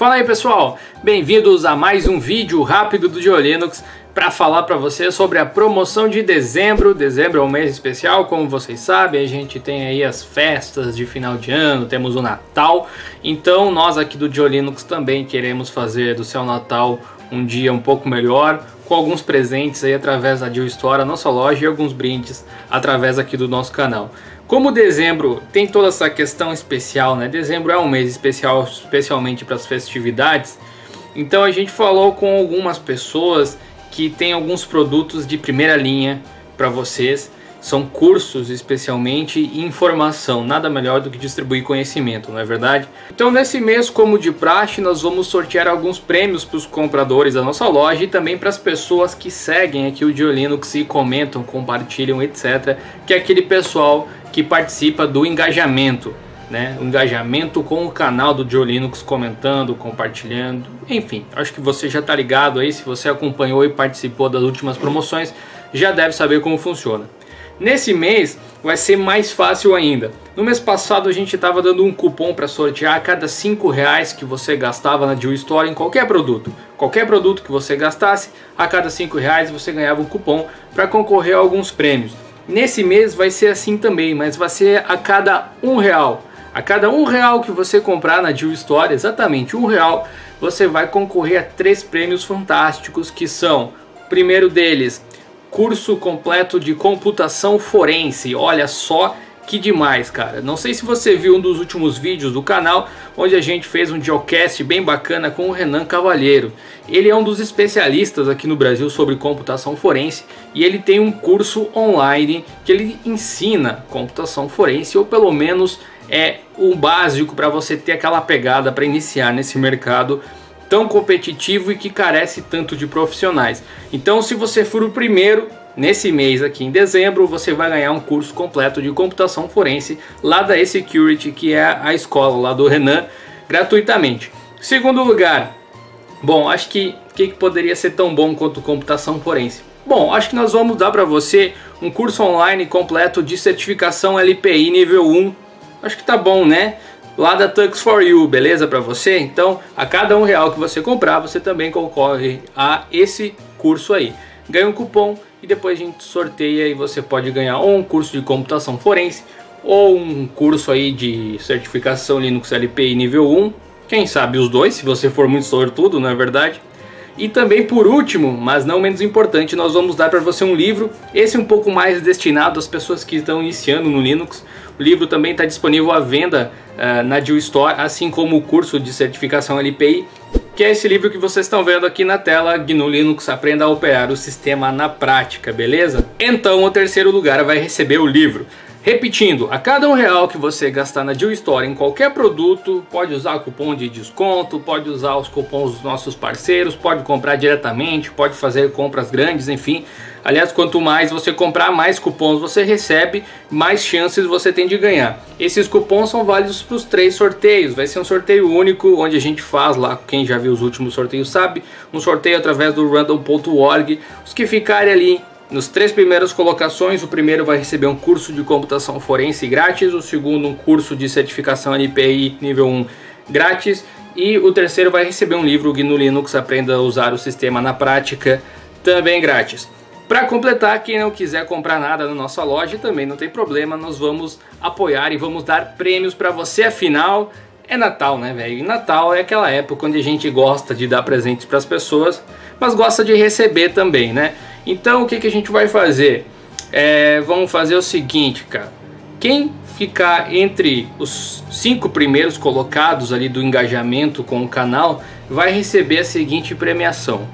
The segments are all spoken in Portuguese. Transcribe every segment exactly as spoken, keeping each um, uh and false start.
Fala aí pessoal, bem-vindos a mais um vídeo rápido do GeoLinux para falar para vocês sobre a promoção de dezembro. Dezembro é um mês especial, como vocês sabem, a gente tem aí as festas de final de ano, temos o Natal, então nós aqui do GeoLinux também queremos fazer do seu Natal um dia um pouco melhor, com alguns presentes aí através da GeoStore, a nossa loja, e alguns brindes através aqui do nosso canal. Como dezembro tem toda essa questão especial, né? Dezembro é um mês especial, especialmente para as festividades. Então a gente falou com algumas pessoas que tem alguns produtos de primeira linha para vocês. São cursos especialmente e informação. Nada melhor do que distribuir conhecimento, não é verdade? Então nesse mês, como de praxe, nós vamos sortear alguns prêmios para os compradores da nossa loja e também para as pessoas que seguem aqui o GeoLinux e comentam, compartilham, etcétera. Que é aquele pessoal que participa do engajamento, né? O engajamento com o canal do GeoLinux, comentando, compartilhando, enfim, acho que você já está ligado aí. Se você acompanhou e participou das últimas promoções, já deve saber como funciona. Nesse mês vai ser mais fácil ainda. No mês passado a gente estava dando um cupom para sortear a cada cinco reais que você gastava na GeoStore em qualquer produto. Qualquer produto que você gastasse, a cada cinco reais você ganhava um cupom para concorrer a alguns prêmios. Nesse mês vai ser assim também, mas vai ser a cada um real. A cada um real que você comprar na GeoStore, exatamente um real, você vai concorrer a três prêmios fantásticos, que são, o primeiro deles, curso completo de computação forense. Olha só que demais, cara. Não sei se você viu um dos últimos vídeos do canal, onde a gente fez um geocast bem bacana com o Renan Cavalheiro. Ele é um dos especialistas aqui no Brasil sobre computação forense e ele tem um curso online que ele ensina computação forense, ou pelo menos é o básico para você ter aquela pegada para iniciar nesse mercado tão competitivo e que carece tanto de profissionais. Então, se você for o primeiro nesse mês aqui em dezembro, você vai ganhar um curso completo de computação forense lá da eSecurity, que é a escola lá do Renan, gratuitamente. Segundo lugar, bom, acho que o que, que poderia ser tão bom quanto computação forense? Bom, acho que nós vamos dar para você um curso online completo de certificação L P I nível um. Acho que tá bom, né? Lá da Tux for You, beleza para você? Então, a cada um real que você comprar, você também concorre a esse curso aí. Ganha um cupom e depois a gente sorteia e você pode ganhar ou um curso de computação forense ou um curso aí de certificação Linux L P I nível um. Quem sabe os dois, se você for muito sortudo, não é verdade? E também, por último, mas não menos importante, nós vamos dar para você um livro. Esse é um pouco mais destinado às pessoas que estão iniciando no Linux. O livro também está disponível à venda uh, na GeoStore, assim como o curso de certificação L P I, que é esse livro que vocês estão vendo aqui na tela, G N U Linux Aprenda a Operar o Sistema na Prática, beleza? Então o terceiro lugar vai receber o livro. Repetindo, a cada um real que você gastar na GeoStore em qualquer produto, pode usar cupom de desconto, pode usar os cupons dos nossos parceiros, pode comprar diretamente, pode fazer compras grandes, enfim. Aliás, quanto mais você comprar, mais cupons você recebe, mais chances você tem de ganhar. Esses cupons são válidos para os três sorteios. Vai ser um sorteio único, onde a gente faz lá, quem já viu os últimos sorteios sabe, um sorteio através do random ponto org. Os que ficarem ali nos três primeiras colocações, o primeiro vai receber um curso de computação forense grátis, o segundo um curso de certificação L P I nível um grátis e o terceiro vai receber um livro, G N U Linux Aprenda a Usar o Sistema na Prática, também grátis. Para completar, quem não quiser comprar nada na nossa loja também não tem problema, nós vamos apoiar e vamos dar prêmios para você. Afinal, é Natal, né, velho? E Natal é aquela época onde a gente gosta de dar presentes para as pessoas, mas gosta de receber também, né? Então o que, que a gente vai fazer? É, vamos fazer o seguinte, cara. Quem ficar entre os cinco primeiros colocados ali do engajamento com o canal vai receber a seguinte premiação.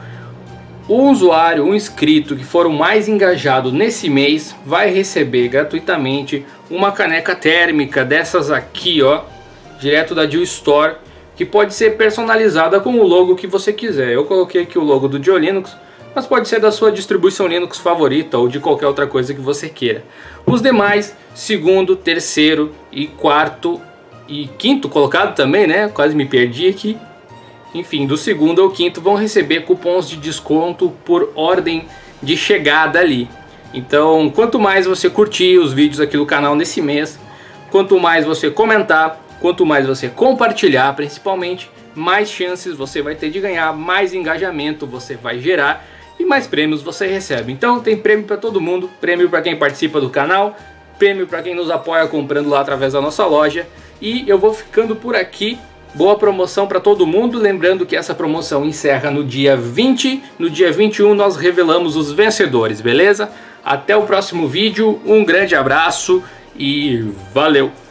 O usuário, o inscrito que for o mais engajado nesse mês vai receber gratuitamente uma caneca térmica dessas aqui, ó, direto da GeoStore, que pode ser personalizada com o logo que você quiser. Eu coloquei aqui o logo do GeoLinux, mas pode ser da sua distribuição Linux favorita ou de qualquer outra coisa que você queira. Os demais, segundo, terceiro e quarto e quinto colocado também, né? Quase me perdi aqui. Enfim, do segundo ao quinto vão receber cupons de desconto por ordem de chegada ali. Então, quanto mais você curtir os vídeos aqui do canal nesse mês, quanto mais você comentar, quanto mais você compartilhar, principalmente, mais chances você vai ter de ganhar, mais engajamento você vai gerar e mais prêmios você recebe. Então tem prêmio para todo mundo, prêmio para quem participa do canal, prêmio para quem nos apoia comprando lá através da nossa loja. E eu vou ficando por aqui. Boa promoção para todo mundo, lembrando que essa promoção encerra no dia vinte, no dia vinte e um nós revelamos os vencedores, beleza? Até o próximo vídeo, um grande abraço e valeu!